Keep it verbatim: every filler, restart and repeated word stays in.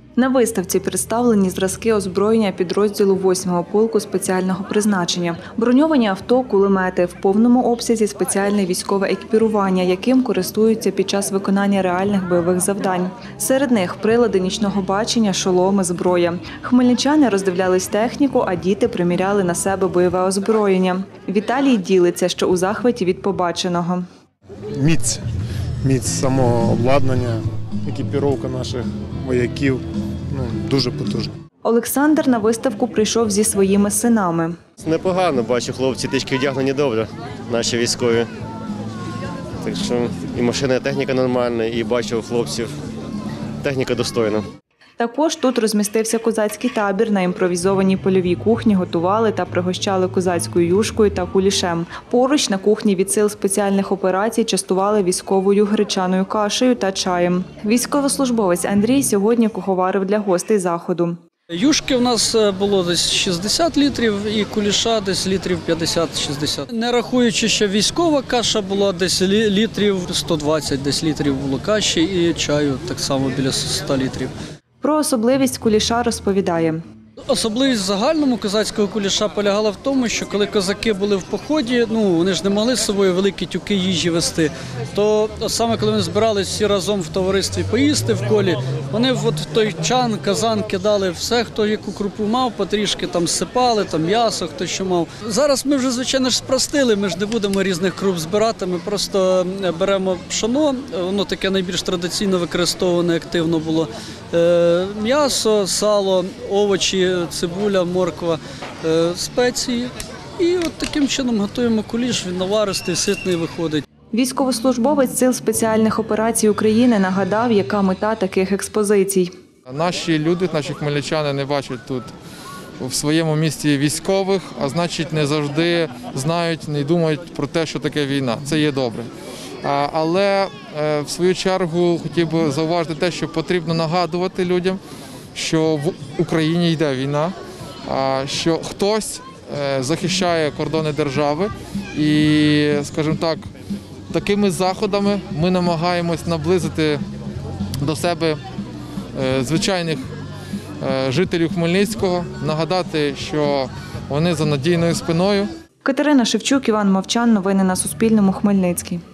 На виставці представлені зразки озброєння підрозділу восьмого полку спеціального призначення. Броньовані авто, кулемети, в повному обсязі спеціальне військове екіпірування, яким користуються під час виконання реальних бойових завдань. Серед них прилади нічного бачення, шоломи, зброя. Хмельничани роздивлялись техніку, а діти приміряли на себе бойове озброєння. Віталій ділиться, що у захваті від побаченого. Міць, міць самого обладнання, екіпіровка наших вояків, ну, дуже потужна. Олександр на виставку прийшов зі своїми синами. Непогано, бачу, хлопці трішки вдягнені добре, наші військові. Так що і машина, і техніка нормальна, і бачу у хлопців техніка достойна. Також тут розмістився козацький табір. На імпровізованій польовій кухні готували та пригощали козацькою юшкою та кулішем. Поруч на кухні від сил спеціальних операцій частували військовою гречаною кашею та чаєм. Військовослужбовець Андрій сьогодні куховарив для гостей заходу. Юшки в нас було десь шістдесят літрів і куліша десь літрів п'ятдесят-шістдесят. Не рахуючи, що військова каша була десь літрів сто двадцять, десь літрів було каші і чаю так само біля ста літрів. Про особливість куліша розповідає. Особливість загальному козацького куліша полягала в тому, що коли козаки були в поході, ну вони ж не могли з собою великі тюки їжі вести, то от саме коли вони збирались всі разом в товаристві поїсти в колі, вони от в той чан, казан кидали все, хто яку крупу мав, потрішки там сипали, там м'ясо, хто що мав. Зараз ми вже, звичайно ж, спростили, ми ж не будемо різних круп збирати, ми просто беремо пшоно, воно таке найбільш традиційно використоване, активно було, м'ясо, сало, овочі, цибуля, морква, спеції. І от таким чином готуємо куліш, він наваристий, ситний виходить. Військовослужбовець Сил спеціальних операцій України нагадав, яка мета таких експозицій. Наші люди, наші хмельничани не бачать тут в своєму місті військових, а значить не завжди знають, не думають про те, що таке війна. Це є добре. Але в свою чергу хотів би зауважити те, що потрібно нагадувати людям, що в Україні йде війна, що хтось захищає кордони держави і, скажімо так, такими заходами ми намагаємось наблизити до себе звичайних жителів Хмельницького, нагадати, що вони за надійною спиною. Катерина Шевчук, Іван Мовчан. Новини на Суспільному. Хмельницький.